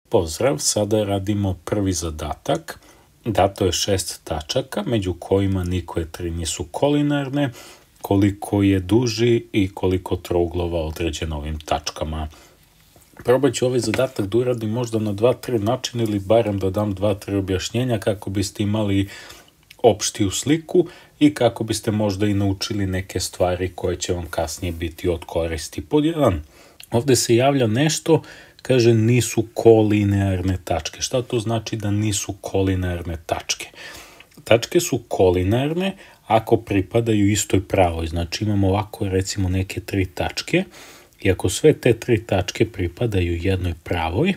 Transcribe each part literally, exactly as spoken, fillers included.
Pozdrav, sada radimo prvi zadatak. Dato je šest tačaka, među kojima nikoje tri nisu kolinarne, koliko je duži i koliko trouglova određeno ovim tačkama. Probat ću ovaj zadatak da uradim možda na dva tri načina ili barem da dam dva tri objašnjenja kako biste imali opštiju sliku i kako biste možda i naučili neke stvari koje će vam kasnije biti od koristi. Pod jedan, ovde se javlja nešto, kaže nisu kolinearne tačke. Šta to znači da nisu kolinearne tačke? Tačke su kolinearne ako pripadaju istoj pravoj. Znači imamo ovako recimo neke tri tačke i ako sve te tri tačke pripadaju jednoj pravoj,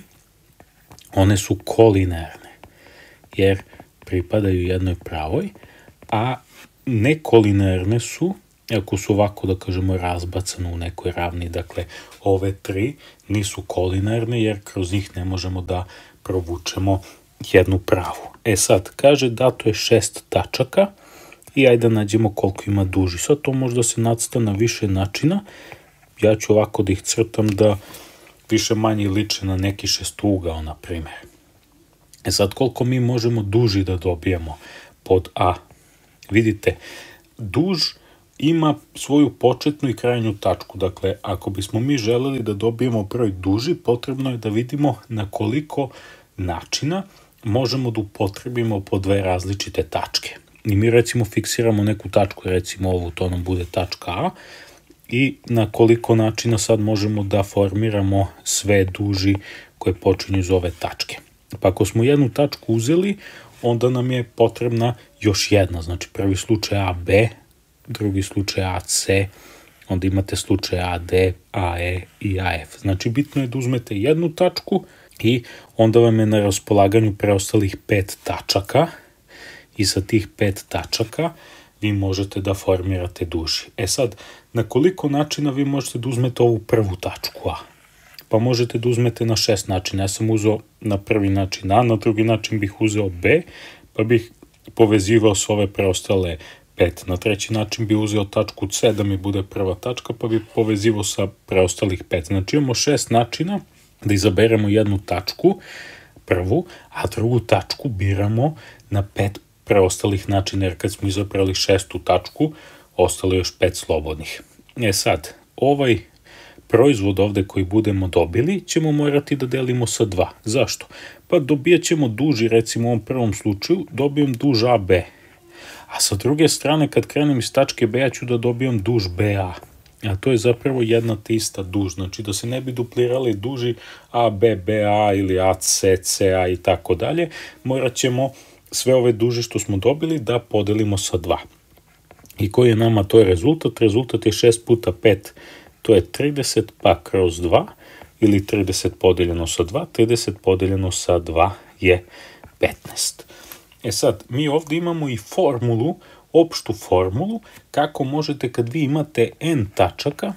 one su kolinearne jer pripadaju jednoj pravoj, a nekolinearne su ako su ovako, da kažemo, razbacane u nekoj ravni. Dakle, ove tri nisu kolinearne jer kroz njih ne možemo da provučemo jednu pravu. E sad, kaže dato je šest tačaka i ajde da nađemo koliko ima duži. Sad to možda se nacrta na više načina. Ja ću ovako da ih crtam da više manje liče na neki šestougao, na primjer. E sad, koliko mi možemo duži da dobijemo pod A? Vidite, duž ima svoju početnu i krajnju tačku. Dakle, ako bismo mi želeli da dobijemo broj duži, potrebno je da vidimo na koliko načina možemo da upotrebimo po dve različite tačke. I mi recimo fiksiramo neku tačku, recimo ovu, to nam bude tačka A, i na koliko načina sad možemo da formiramo sve duži koje počinju iz ove tačke. Pa ako smo jednu tačku uzeli, onda nam je potrebna još jedna. Znači prvi slučaj A B, drugi slučaj A C, onda imate slučaj A D, A E i A F. Znači bitno je da uzmete jednu tačku i onda vam je na raspolaganju preostalih pet tačaka i sa tih pet tačaka vi možete da formirate duži. E sad, na koliko načina vi možete da uzmete ovu prvu tačku A? Pa možete da uzmete na šest načina. Ja sam uzeo na prvi način A, na drugi način bih uzeo B, pa bih povezivao s ove preostale pet. Na treći način bih uzeo tačku C da mi bude prva tačka, pa bih povezivao sa preostalih pet. Znači imamo šest načina da izaberemo jednu tačku, prvu, a drugu tačku biramo na pet preostalih načina, jer kad smo izabrali šestu tačku, ostalo je još pet slobodnih. E sad, ovaj proizvod ovde koji budemo dobili ćemo morati da delimo sa dva. Zašto? Pa dobijat ćemo duži, recimo u ovom prvom slučaju, dobijem duž A B. A sa druge strane, kad krenem iz tačke B, ja ću da dobijam duž B A. A to je zapravo jedna te ista duž. Znači da se ne bi duplirali duži A B B A ili A C C A i tako dalje, morat ćemo sve ove duže što smo dobili da podelimo sa dva. I koji je nama to je rezultat? Rezultat je šest puta pet, to je trideset, pa kroz dva, ili trideset podeljeno sa dva, trideset podeljeno sa dva je petnaest. E sad, mi ovdje imamo i formulu, opštu formulu, kako možete kad vi imate n tačaka,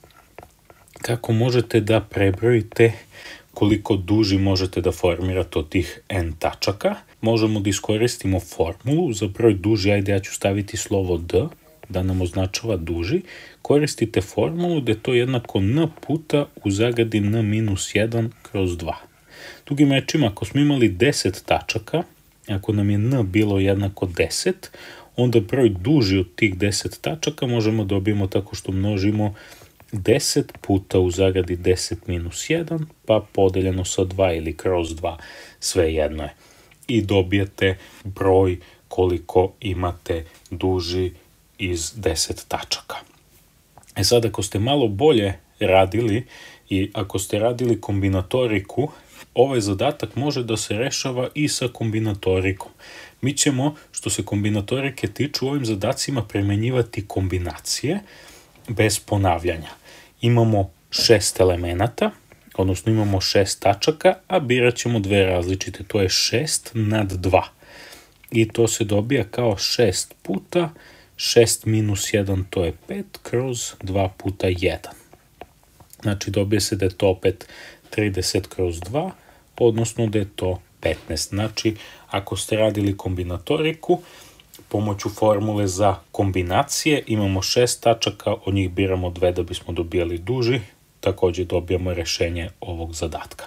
kako možete da prebrojite koliko duži možete da formirate od tih n tačaka. Možemo da iskoristimo formulu za broj duži, ajde ja ću staviti slovo d, da nam označava duži. Koristite formulu da je to jednako n puta u zagradi n minus jedan kroz dva. Drugim rečima, ako smo imali deset tačaka, ako nam je n bilo jednako deset, onda broj duži od tih deset tačaka možemo dobijemo tako što množimo deset puta u zagradi deset minus jedan, pa podeljeno sa dva ili kroz dva, sve jedno je. I dobijete broj koliko imate duži iz deset tačaka. E sad, ako ste malo bolje radili i ako ste radili kombinatoriku, ovaj zadatak može da se rešava i sa kombinatorikom. Mi ćemo, što se kombinatorike tiču, u ovim zadacima primenjivati kombinacije bez ponavljanja. Imamo šest elemenata, odnosno imamo šest tačaka, a birat ćemo dve različite, to je šest nad dva. I to se dobija kao šest puta, šest minus jedan to je pet, kroz dva puta jedan. Znači dobije se da je to opet trideset kroz dva, odnosno da je to petnaest. Znači, ako ste radili kombinatoriku, pomoću formule za kombinacije imamo šest tačaka, od njih biramo dve da bismo dobijali duži, takođe dobijamo rešenje ovog zadatka.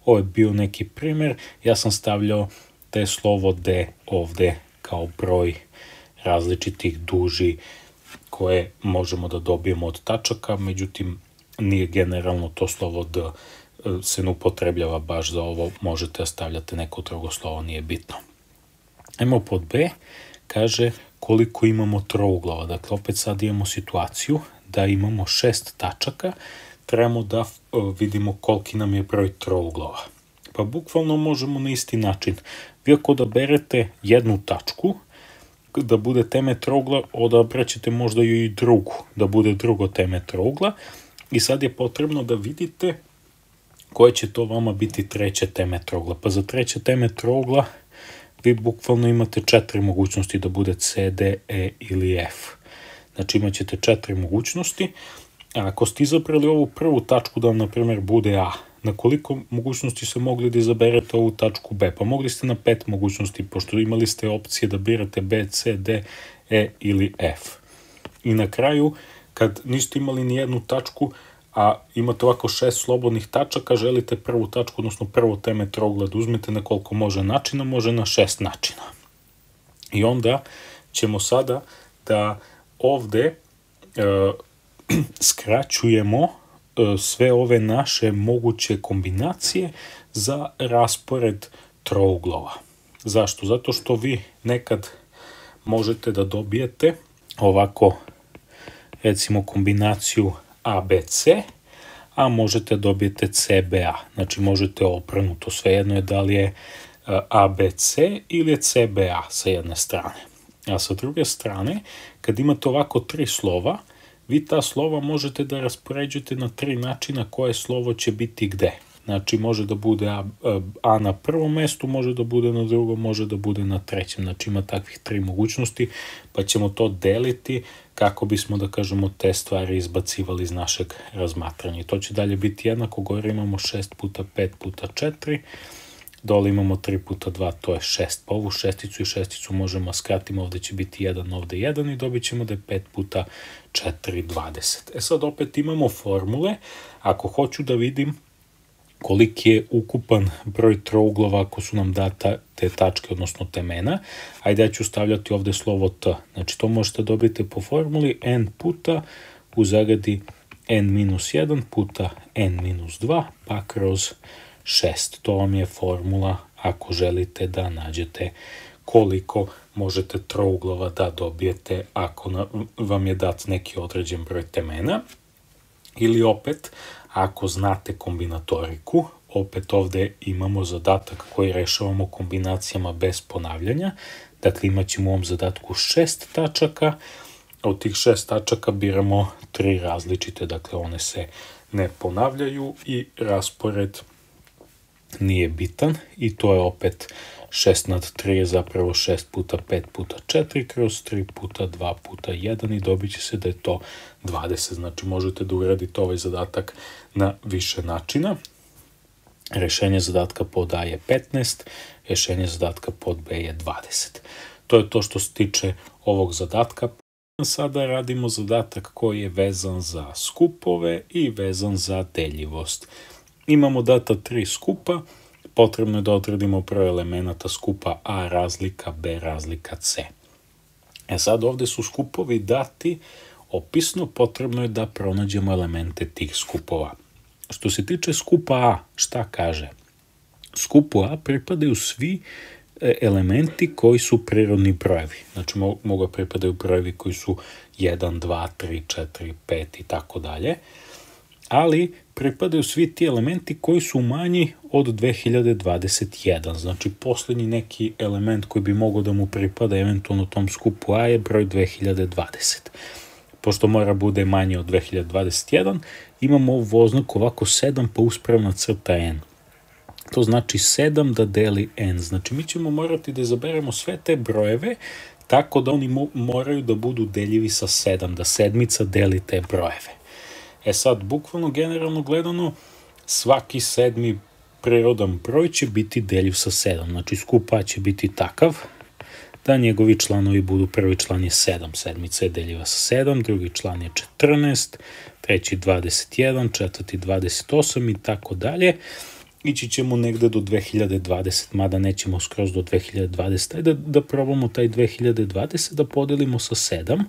ovo je bio neki primjer, ja sam stavljao te slovo D ovdje kao broj različitih duži koje možemo da dobijemo od tačaka, međutim nije generalno to slovo D se ne upotrebljava baš za ovo, možete da stavljate neko drugo slovo, nije bitno. Ajmo pod B, kaže koliko imamo trouglova. Dakle, opet sad imamo situaciju da imamo šest tačaka, trebamo da vidimo koliki nam je broj trouglova. Pa bukvalno možemo na isti način. Vi ako odaberete jednu tačku, da bude teme trougla, odabraćete možda i drugu, da bude drugo teme trougla i sad je potrebno da vidite koje će to vama biti treće teme trougla. Pa za treće teme trougla vi bukvalno imate četiri mogućnosti da bude C, D, E ili F. Znači imat ćete četiri mogućnosti. A ako ste izabrali ovu prvu tačku da vam, na primjer, bude A, na koliko mogućnosti ste mogli da izaberete ovu tačku B? Pa mogli ste na pet mogućnosti, pošto imali ste opcije da birate B, C, D, E ili F. I na kraju, kad niste imali ni jednu tačku, a imate ovako šest slobodnih tačaka, želite prvu tačku, odnosno prvo teme trougla da uzmete na koliko može načina, može na šest načina. I onda ćemo sada da ovde e, skraćujemo e, sve ove naše moguće kombinacije za raspored trouglova. Zašto? Zato što vi nekad možete da dobijete ovako, recimo, kombinaciju A B C, a možete dobijete C B A. Znači možete obrnuto, svejedno je da li je A B C ili je C B A sa jedne strane. A sa druge strane, kad imate ovako tri slova, vi ta slova možete da raspoređujete na tri načina koje slovo će biti gde. Znači može da bude A, A na prvom mestu, može da bude na drugom, može da bude na trećem. Znači ima takvih tri mogućnosti, pa ćemo to deliti kako bismo, da kažemo, te stvari izbacivali iz našeg razmatranja. I to će dalje biti jednako, gore imamo šest puta pet puta četiri, dole imamo tri puta dva, to je šest. Pa ovu šesticu i šesticu možemo skratiti, ovde će biti jedan, ovde jedan i dobit ćemo da je pet puta četiri, dvadeset. E sad opet imamo formule, ako hoću da vidim koliki je ukupan broj trouglova ako su nam data te tačke, odnosno temena. Ajde, ja ću stavljati ovde slovo T. Znači, to možete dobiti po formuli n puta u zagradi n minus jedan puta n minus dva, pa kroz šest. To vam je formula ako želite da nađete koliko možete trouglova da dobijete ako vam je dat neki određen broj temena. Ili opet, ako znate kombinatoriku, opet ovde imamo zadatak koji rešavamo kombinacijama bez ponavljanja. Dakle, imat ćemo u ovom zadatku šest tačaka. Od tih šest tačaka biramo tri različite, dakle one se ne ponavljaju i raspored nije bitan. I to je opet šest nad tri je zapravo šest puta pet puta četiri kroz tri puta dva puta jedan i dobit će se da je to dvadeset. Znači možete da uradite ovaj zadatak na više načina. Rešenje zadatka pod A je petnaest, rešenje zadatka pod B je dvadeset. To je to što se tiče ovog zadatka. Sada radimo zadatak koji je vezan za skupove i vezan za deljivost. Imamo data tri skupa, potrebno je da odredimo broj elemenata skupa A razlika, B razlika, C. E sad ovde su skupovi dati opisno, potrebno je da pronađemo elemente tih skupova. Što se tiče skupa A, šta kaže? Skupu A pripadaju svi elementi koji su prirodni brojevi. Znači mogu pripadaju brojevi koji su jedan, dva, tri, četiri, pet i tako dalje. Ali pripadaju svi ti elementi koji su manji od dve hiljade dvadeset jedan. Znači, posljednji neki element koji bi mogao da mu pripada eventualno tom skupu A je broj dve hiljade dvadeset. Pošto mora bude manje od dve hiljade dvadeset jedan, imamo ovu oznaku ovako sedam pa uspravna crta n. To znači sedam da deli n. Znači, mi ćemo morati da izaberemo sve te brojeve tako da oni mo moraju da budu deljivi sa sedam, da sedmica deli te brojeve. E sad, bukvalno generalno gledano, svaki sedmi prirodan broj će biti deljiv sa sedam. Znači, skup A će biti takav da njegovi članovi budu, prvi član je sedam, sedmica je deljiva sa sedam, drugi član je četrnaest, treći dvadeset jedan, četvrti dvadeset osam i tako dalje. ići ćemo negde do dve hiljade dvadesete, mada nećemo skroz do dve hiljade dvadesete. Ajde da probamo taj dve hiljade dvadesete da podelimo sa sedam.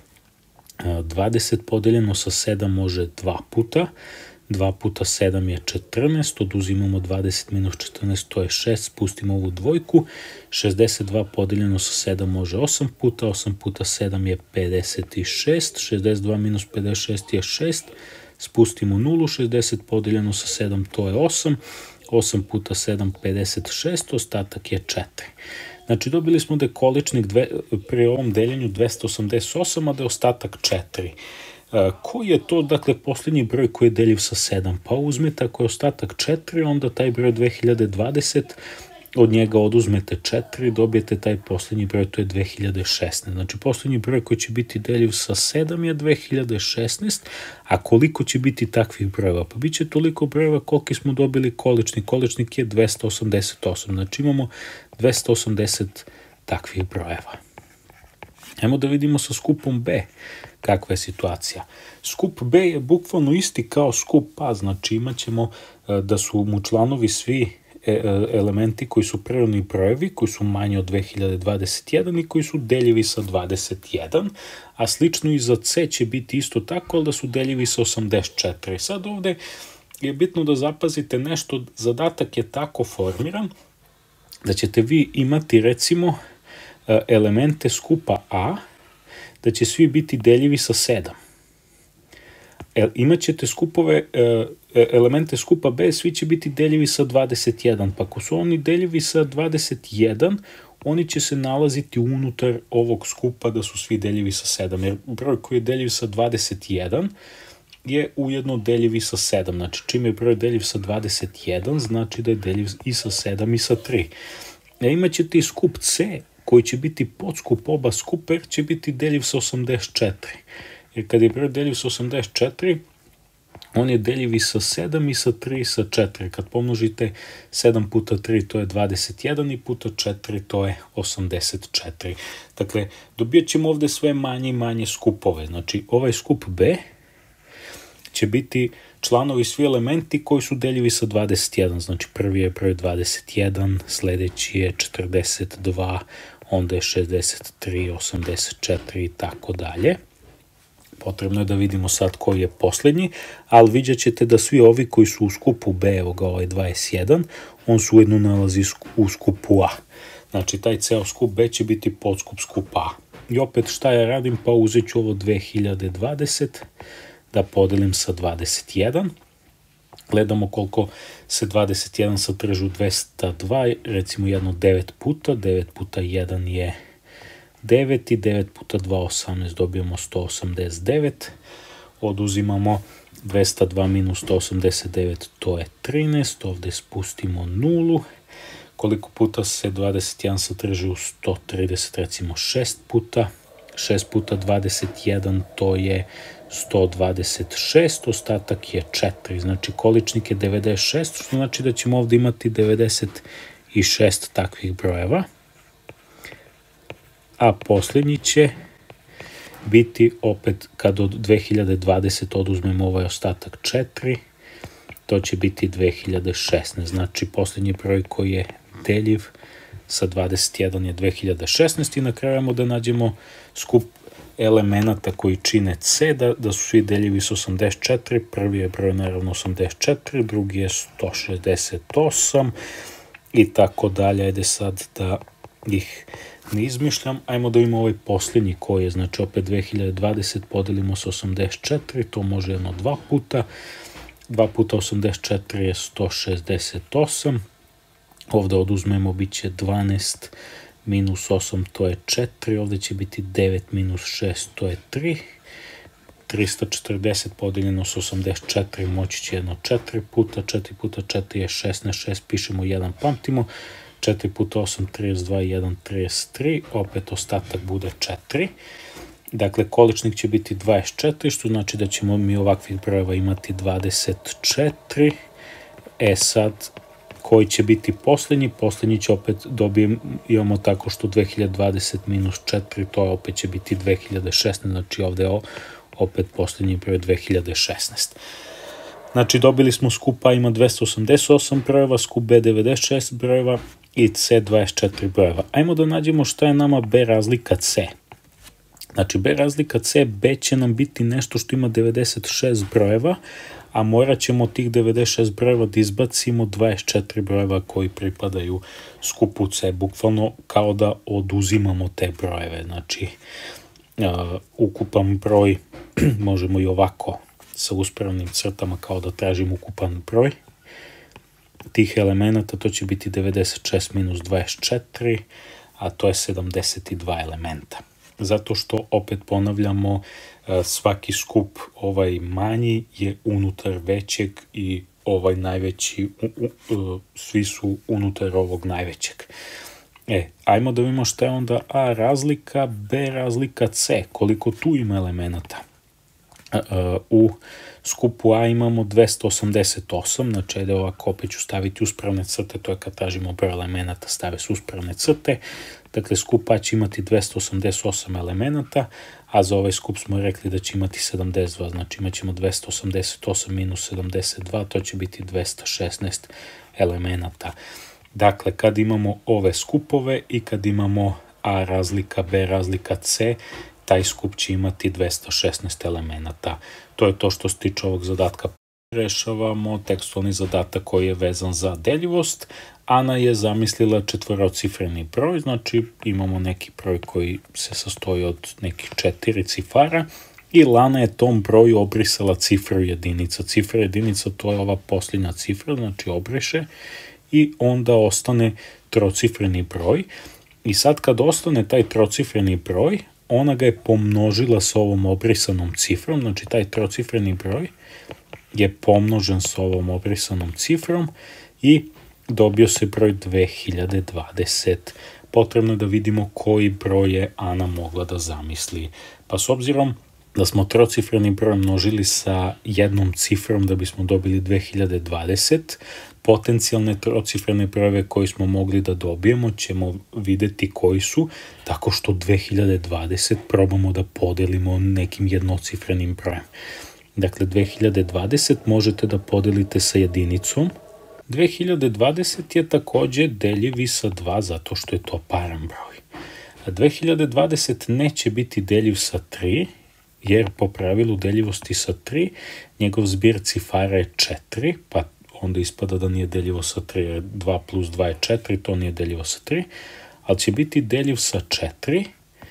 dvadeset podeljeno sa sedam može dva puta. dva puta sedam je četrnaest, oduzimamo dvadeset minus četrnaest, to je šest, spustimo ovu dvojku. šezdeset dva podeljeno sa sedam može osam puta, osam puta sedam je pedeset šest, šezdeset dva minus pedeset šest je šest, spustimo nulu, šezdeset podeljeno sa sedam, to je osam, osam puta sedam, pedeset šest, ostatak je četiri. Znači dobili smo da je količnik dve, pri ovom deljenju dvesta osamdeset osam, a da je ostatak četiri. Uh, koji je to, dakle, posljednji broj koji je deljiv sa sedam? Pa uzmete, ako je ostatak četiri, onda taj broj dve hiljade dvadesete, od njega oduzmete četiri, dobijete taj posljednji broj, to je dve hiljade šesnaeste. Znači, posljednji broj koji će biti deljiv sa sedam je dve hiljade šesnaeste, a koliko će biti takvih brojeva? Pa bit će toliko brojeva koliki smo dobili količnik. Količnik je dvesta osamdeset osam, znači imamo dvesta osamdeset takvih brojeva. Ajmo da vidimo sa skupom B kakva je situacija. Skup B je bukvalno isti kao skup A, znači imat ćemo da su mu članovi svi elementi koji su prirodni brojevi, koji su manji od dve hiljade dvadeset jedan i koji su deljivi sa dvadeset jedan, a slično i za C će biti isto tako, ali da su deljivi sa osamdeset četiri. Sad ovde je bitno da zapazite nešto, zadatak je tako formiran da ćete vi imati recimo elemente skupa A, da će svi biti deljivi sa sedam. E, imat ćete skupove, e, elemente skupa B, svi će biti deljivi sa dvadeset jedan. Pa ako su oni deljivi sa dvadeset jedan, oni će se nalaziti unutar ovog skupa da su svi deljivi sa sedam. Jer broj koji je deljiv sa dvadeset jedan je ujedno deljivi sa sedam. Znači, čim je broj deljiv sa dvadeset jedan, znači da je deljiv i sa sedam i sa tri. E, imat ćete i skup C, koji će biti podskup oba skupa, jer će biti deljiv sa osamdeset četiri. Jer kad je broj deljiv sa osamdeset četiri, on je deljiv i sa sedam i sa tri i sa četiri. Kad pomnožite sedam puta tri, to je dvadeset jedan i puta četiri, to je osamdeset četiri. Dakle, dobijat ćemo ovde sve manje i manje skupove. Znači, ovaj skup B će biti članovi svi elementi koji su deljivi sa dvadeset jedan. Znači, prvi je broj dvadeset jedan, sledeći je četrdeset dva, onda je šezdeset tri, osamdeset četiri i tako dalje. Potrebno je da vidimo sad koji je posljednji, ali vidjet ćete da svi ovi koji su u skupu B, evo ga ovaj dvadeset jedan, on se ujedno nalazi u skupu A. Znači, taj ceo skup B će biti podskup skupa A. I opet šta ja radim? Pa uzet ću ovo dve hiljade dvadesete, da podelim sa dvadeset jedan. Gledamo koliko se dvadeset jedan satrži u dvesta dva, recimo jedno devet puta, devet puta jedan je devet i devet puta dva osamnaest, dobijemo sto osamdeset devet, oduzimamo dvesta dva minus sto osamdeset devet, to je trinaest, ovde spustimo nulu, koliko puta se dvadeset jedan satrži u sto trideset, recimo šest puta, šest puta dvadeset jedan, to je sto dvadeset šest, ostatak je četiri, znači količnik je devedeset šest, što znači da ćemo ovde imati devedeset šest takvih brojeva. A posljednji će biti opet kad od dve hiljade dvadesete oduzmemo ovaj ostatak četiri, to će biti dve hiljade šesnaeste. Znači posljednji broj koji je deljiv sa dvadeset jedan je dve hiljade šesnaeste i na kraju imamo da nađemo skup elemenata koji čine C, da, da su svi deljivi sa osamdeset četiri, prvi je broj naravno osamdeset četiri, drugi je sto šezdeset osam i tako dalje. Ajde sad da ih ne izmišljam, ajmo da imamo ovaj posljednji koji je, znači opet dve hiljade dvadesete podelimo sa osamdeset četiri, to može jedno dva puta, dva puta osamdeset četiri je sto šezdeset osam, ovde oduzmemo bit će dvanaest minus osam, to je četiri, ovde će biti devet minus šest, to je tri, trista četrdeset podeljeno sa osamdeset četiri moći će jedno četiri puta, četiri puta četiri je šesnaest, šest pišemo jedan, pamtimo, četiri puta osam, trideset dva, jedan, trideset tri, opet ostatak bude četiri. Dakle, količnik će biti dvadeset četiri, što znači da ćemo mi ovakvih brojeva imati dvadeset četiri. E sad, koji će biti posljednji? Posljednji će opet dobijem, imamo tako što dve hiljade dvadesete minus četiri, to opet će biti dve hiljade šesnaeste, znači ovde je opet posljednji broj dve hiljade šesnaeste. Znači dobili smo skup A ima dvesta osamdeset osam brojeva, skup B devedeset šest brojeva i C dvadeset četiri brojeva. Ajmo da nađemo šta je nama B razlika C. Znači B razlika C, B će nam biti nešto što ima devedeset šest brojeva, a morat ćemo od tih devedeset šest brojeva da izbacimo dvadeset četiri brojeva koji pripadaju skupu C, bukvalno kao da oduzimamo te brojeve. Znači uh, ukupan broj možemo i ovako sa uspravnim crtama kao da tražimo ukupan broj tih elemenata, to će biti devedeset šest minus dvadeset četiri, a to je sedamdeset dva elementa. Zato što, opet ponavljamo, svaki skup ovaj manji je unutar većeg i ovaj najveći, svi su unutar ovog najvećeg. E, ajmo da vidimo šta je onda A razlika, B razlika C, koliko tu ima elemenata. U skupu A imamo dvesta osamdeset osam, znači ajde ovako opet ću staviti uspravne crte, to je kad tražimo broj elemenata, stave su uspravne crte. Dakle, skup A će imati dvesta osamdeset osam elemenata, a za ovaj skup smo rekli da će imati sedamdeset dva, znači imat ćemo dvesta osamdeset osam minus sedamdeset dva, to će biti dvesta šesnaest elemenata. Dakle, kad imamo ove skupove i kad imamo A razlika, B razlika C, taj skup će imati dvesta šesnaest elemenata. To je to što se tiče ovog zadatka. Rešavamo tekstualni zadatak koji je vezan za deljivost. Ana je zamislila četvorocifreni broj, znači imamo neki broj koji se sastoji od nekih četiri cifara i Lana je tom broju obrisala cifru jedinica. Cifra jedinica, to je ova posljednja cifra, znači obriše i onda ostane trocifreni broj. I sad kad ostane taj trocifreni broj, ona ga je pomnožila sa ovom obrisanom cifrom, znači taj trocifreni broj je pomnožen sa ovom obrisanom cifrom i dobio se broj dve hiljade dvadeset. Potrebno je da vidimo koji broj je Ana mogla da zamisli. Pa s obzirom da smo trocifreni broj množili sa jednom cifrom da bismo dobili dve hiljade dvadeset, potencijalne trocifrene brojeve koji smo mogli da dobijemo ćemo videti koji su, tako što dve hiljade dvadeset probamo da podelimo nekim jednocifrenim brojem. Dakle, dve hiljade dvadeset možete da podelite sa jedinicom. dve hiljade dvadeset je takođe deljiv i sa dva zato što je to paran broj. A dve hiljade dvadeset neće biti deljiv sa tri, jer po pravilu deljivosti sa tri, njegov zbir cifara je četiri, pa onda ispada da nije deljivo sa tri, jer dva plus dva je četiri, to nije deljivo sa tri, ali će biti deljiv sa četiri,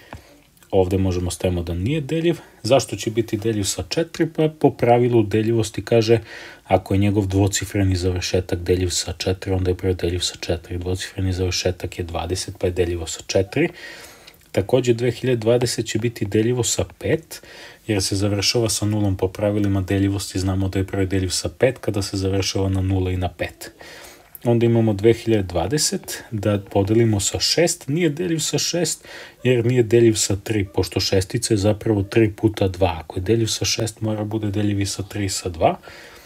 ovde možemo stavimo da nije deljiv. Zašto će biti deljiv sa četiri? Pa po pravilu deljivosti kaže, ako je njegov dvocifreni završetak deljiv sa četiri, onda je broj deljiv sa četiri, dvocifreni završetak je dvadeset, pa je deljivo sa četiri. Takođe, dve hiljade dvadeset će biti deljivo sa pet, jer se završava sa nulom po pravilima deljivosti, znamo da je broj deljiv sa pet kada se završava na nula i na pet. Onda imamo dve hiljade dvadeset, da podelimo sa šest, nije deljiv sa šest, jer nije deljiv sa tri, pošto šestica je zapravo tri puta dva. Ako je deljiv sa šest, mora bude deljiv i sa tri i sa dva.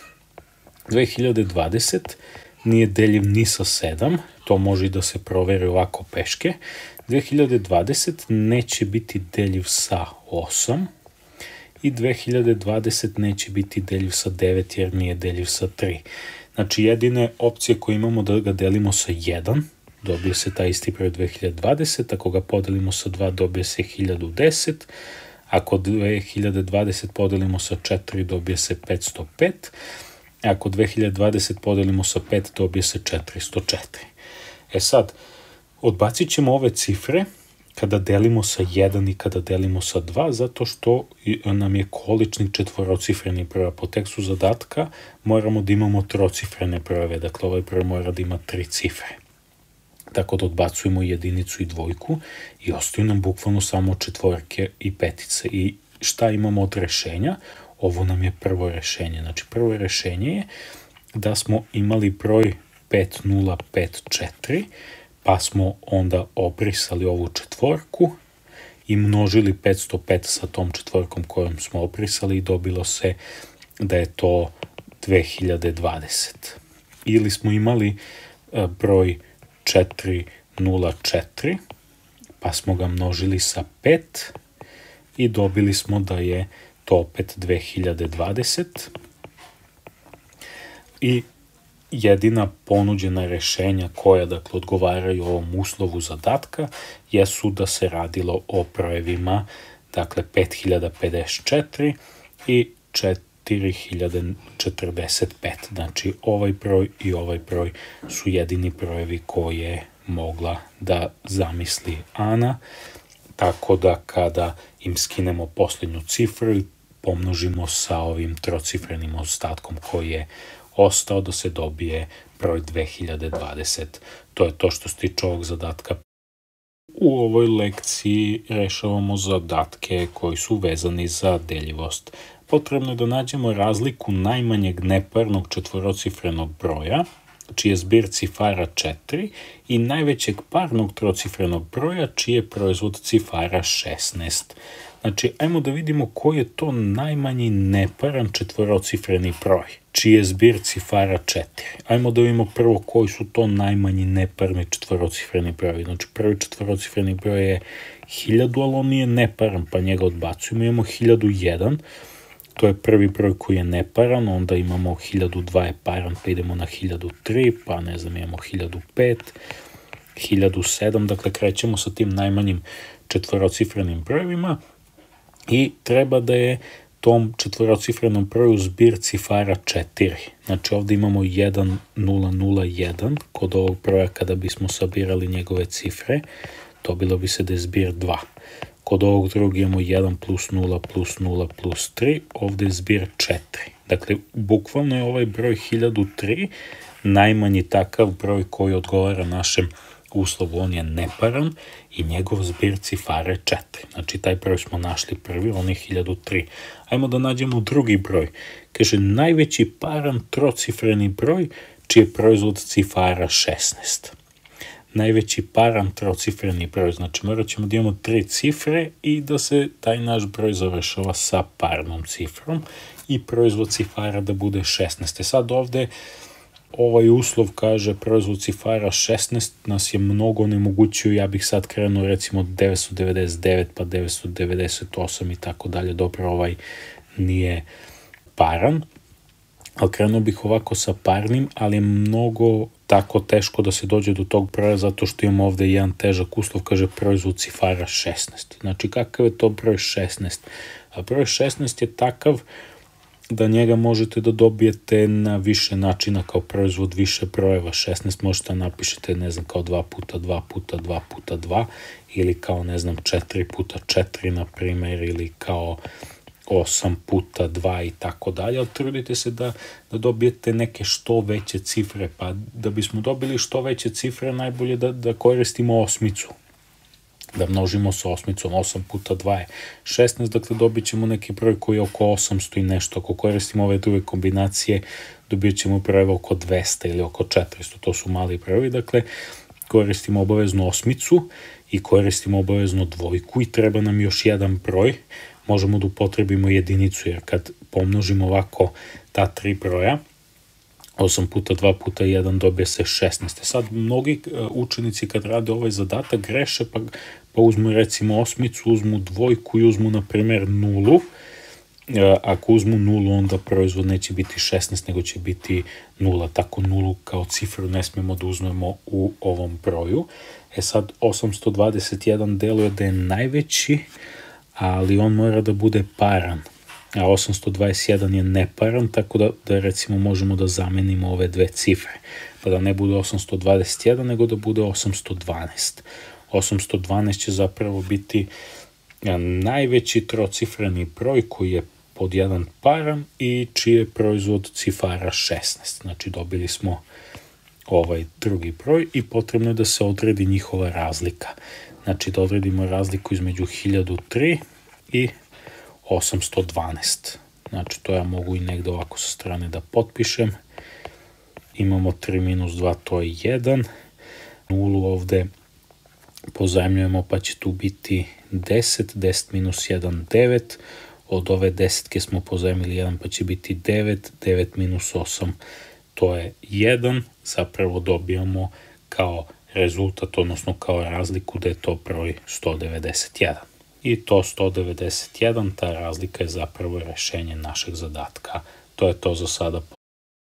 dve hiljade dvadeset nije deljiv ni sa sedam, to može i da se proveri ovako peške. dve hiljade dvadeset neće biti deljiv sa osam i dve hiljade dvadeset neće biti deljiv sa devet jer nije deljiv sa tri. Znači, jedine opcije koje imamo da ga delimo sa jedan, dobije se taj isti broj dve hiljade dvadeset, ako ga podelimo sa dva, dobije se hiljadu deset, ako dve hiljade dvadeset podelimo sa četiri, dobije se petsto pet, ako dve hiljade dvadeset podelimo sa pet, dobije se četiristo četiri. E sad, odbacit ćemo ove cifre kada delimo sa jedan i kada delimo sa dva, zato što nam je količnik četvorocifreni broj. Po tekstu zadatka moramo da imamo trocifrene brojeve, dakle ovaj broj mora da ima tri cifre. Tako da odbacujemo jedinicu i dvojku i ostaju nam bukvalno samo četvorke i petice. I šta imamo od rešenja? Ovo nam je prvo rešenje. Znači, prvo rešenje je da smo imali broj pet nula pet četiri, pa smo onda obrisali ovu četvorku i množili petsto pet sa tom četvorkom kojom smo obrisali i dobilo se da je to dve hiljade dvadeset. Ili smo imali broj četiri nula četiri, pa smo ga množili sa pet i dobili smo da je to opet dve hiljade dvadeset. i jedina ponuđena rješenja koja dakle odgovaraju ovom uslovu zadatka jesu da se radilo o brojevima dakle pet hiljada pedeset četiri i četiri hiljade četrdeset pet. Znači ovaj broj i ovaj broj su jedini brojevi koje je mogla da zamisli Ana, tako da kada im skinemo posljednju cifru i pomnožimo sa ovim trocifrenim ostatkom koji je ostao, da se dobije broj dve hiljade dvadeset. To je to što se tiče ovog zadatka. U ovoj lekciji rešavamo zadatke koji su vezani za deljivost. Potrebno je da nađemo razliku najmanjeg neparnog četvorocifrenog broja, čiji je zbir cifara četiri, i najvećeg parnog trocifrenog broja, čiji je proizvod cifara šesnaest. Znači, ajmo da vidimo koji je to najmanji neparan četvorocifreni broj, čiji je zbir cifara četiri. Ajmo da vidimo prvo koji su to najmanji neparni četvorocifreni brojevi. Znači, prvi četvorocifreni broj je hiljadu, ali on nije neparan, pa njega odbacujemo. Imamo hiljadu jedan, to je prvi broj koji je neparan, onda imamo hiljadu dva je paran, pa idemo na hiljadu tri, pa ne znam, imamo hiljadu pet, hiljadu sedam, dakle krećemo sa tim najmanjim četvorocifrenim brojevima i treba da je tom četvorocifrenom broju zbir cifara četiri. Znači ovdje imamo jedan nula nula jedan, kod ovog broja kada bismo sabirali njegove cifre, dobilo bi se da je zbir dva. Kod ovog drugog imamo jedan plus nula plus nula plus tri, ovdje je zbir četiri. Dakle, bukvalno je ovaj broj hiljadu tri najmanji takav broj koji odgovara našem uslovu. On je neparan i njegov zbir cifare četiri. Znači, taj broj smo našli prvi, on je hiljadu tri. Ajmo da nađemo drugi broj. Kaže, najveći paran trocifreni broj, čiji je proizvod cifara šesnaest. Najveći paran trocifreni broj, znači morat ćemo da imamo tri cifre i da se taj naš broj završava sa parnom cifrom i proizvod cifara da bude šesnaest. Sad ovdje ovaj uslov kaže proizvod cifara šesnaest nas je mnogo onemogućio, ja bih sad krenuo recimo devetsto devedeset devet pa devetsto devedeset osam i tako dalje, dobro ovaj nije paran, ali krenuo bih ovako sa parnim, ali je mnogo tako teško da se dođe do tog broja zato što imamo ovdje jedan težak uslov, kaže proizvod cifara šesnaest. Znači kakav je to broj šesnaest? A broj šesnaest je takav da njega možete da dobijete na više načina kao proizvod više brojeva. šesnaest možete da napišete, ne znam, kao dva puta dva puta dva puta dva ili kao, ne znam, četiri puta četiri, na primjer, ili kao osam puta dva i tako dalje, ali trudite se da, da dobijete neke što veće cifre, pa da bismo dobili što veće cifre najbolje da, da koristimo osmicu, da množimo sa osmicom. Osam puta dva je šesnaest, dakle dobit ćemo neki broj koji je oko osamsto i nešto. Ako koristimo ove druge kombinacije, dobit ćemo brojeve oko dvesta ili oko četiristo, to su mali brojevi, dakle koristimo obavezno osmicu i koristimo obavezno dvojku i treba nam još jedan broj. Možemo da upotrebimo jedinicu, jer kad pomnožimo ovako ta tri broja, osam puta dva puta jedan dobije se šesnaest. Sad, mnogi učenici kad rade ovaj zadatak greše, pa, pa uzmu recimo osmicu, uzmu dvojku i uzmu, na primjer, nulu. Ako uzmu nulu, onda proizvod neće biti šesnaest, nego će biti nula. Tako nulu kao cifru ne smijemo da uzmemo u ovom broju. E sad, osamsto dvadeset jedan deluje da je najveći, ali on mora da bude paran, a osamsto dvadeset jedan je neparan, tako da, da recimo možemo da zamenimo ove dve cifre, pa da ne bude osamsto dvadeset jedan, nego da bude osamsto dvanaest. osamsto dvanaest će zapravo biti najveći trocifreni broj koji je pod jedan paran i čiji je proizvod cifara šesnaest. Znači dobili smo ovaj drugi broj i potrebno je da se odredi njihova razlika. Znači da odredimo razliku između hiljadu tri i osamsto dvanaest. Znači to ja mogu i negde ovako sa strane da potpišem. Imamo tri minus dva, to je jedan. Nulu ovde pozajmljujemo pa će tu biti deset. deset minus jedan, devet. Od ove desetke smo pozajmili jedan pa će biti devet. devet minus osam, to je jedan. Zapravo dobijamo kao rezultat, odnosno kao razliku da je to broj sto devedeset jedan. I to sto devedeset jedan, ta razlika je zapravo rešenje našeg zadatka. To je to za sada.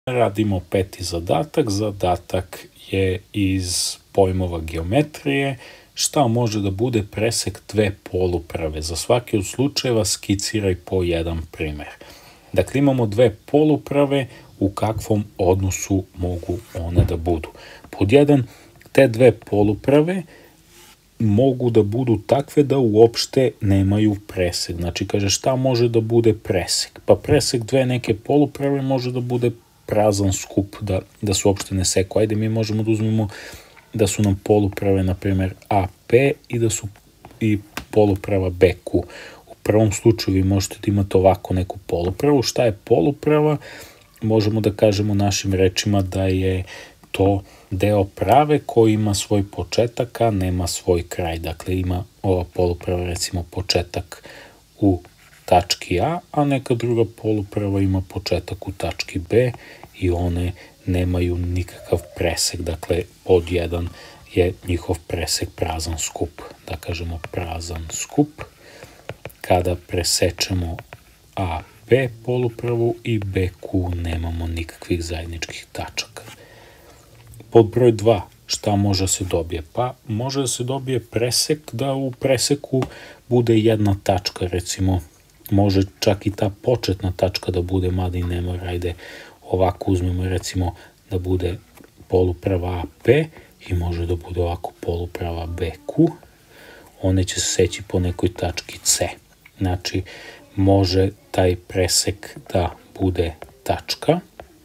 Radimo peti zadatak. Zadatak je iz pojmova geometrije. Šta može da bude presek dve poluprave? Za svaki od slučajeva skiciraj po jedan primer. Dakle, imamo dve poluprave, u kakvom odnosu mogu one da budu. Pod jedan, te dve poluprave mogu da budu takve da uopšte nemaju presek. Znači, kaže šta može da bude presek? Pa presek dve neke poluprave može da bude prazan skup, da, da se uopšte ne seku. Ajde, mi možemo da uzmemo da su nam poluprave, na primjer, A P i da su i poluprava B Q. U prvom slučaju vi možete da imate ovako neku polupravu. Šta je poluprava? Možemo da kažemo našim rečima da je to deo prave koji ima svoj početak, a nema svoj kraj. Dakle, ima ova poluprava, recimo, početak u tački A, a neka druga poluprava ima početak u tački B i one nemaju nikakav presek. Dakle, pod jedan je njihov presek prazan skup. Da kažemo prazan skup. Kada presečemo A P polupravu i B Q nemamo nikakvih zajedničkih tačaka. Pod broj dva, šta može se dobije? Pa može da se dobije presek da u preseku bude jedna tačka, recimo može čak i ta početna tačka da bude, mada i ne mora, ajde ovako uzmemo recimo da bude poluprava A P i može da bude ovako poluprava B Q, one će se seći po nekoj tački C. Znači, može taj presek da bude tačka,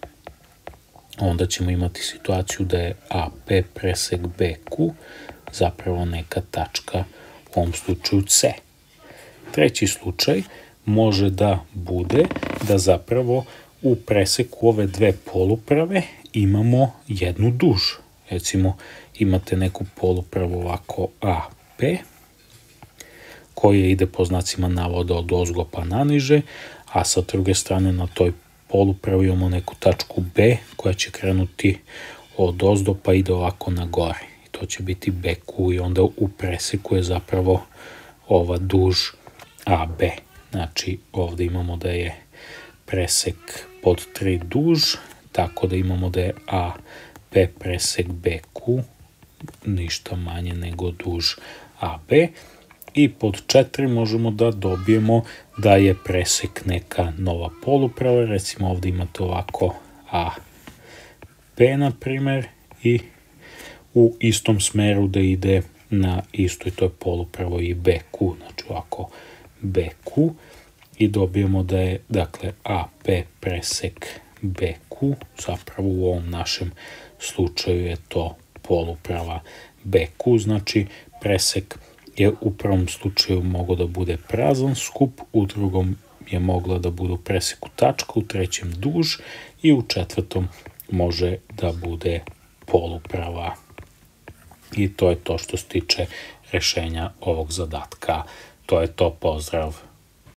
onda ćemo imati situaciju da je A P presek B Q zapravo neka tačka, u ovom slučaju C. Treći slučaj može da bude da zapravo u preseku ove dve poluprave imamo jednu duž. Recimo, imate neku polupravu ovako A P, koja ide po znacima navoda od ozgo pa naniže, a sa druge strane na toj polupravi imamo neku tačku B koja će krenuti od ozdo pa ide ovako na gore. I to će biti B Q i onda u preseku je zapravo ova duž A B. Znači, ovde imamo da je presek pod tri duž, tako da imamo da je A P presek B Q, ništa manje nego duž A B. I pod četiri možemo da dobijemo da je presek neka nova poluprava, recimo ovde imate ovako A P, na primer, i u istom smeru da ide na istoj toj polupravo i B Q, znači ovako B Q, i dobijemo da je, dakle, A P presek B Q, zapravo u ovom našem slučaju je to poluprava B Q, znači presek je u prvom slučaju mogao da bude prazan skup, u drugom je mogla da bude u preseku tačka, u trećem duž i u četvrtom može da bude poluprava. I to je to što se tiče rešenja ovog zadatka. To je to, pozdrav!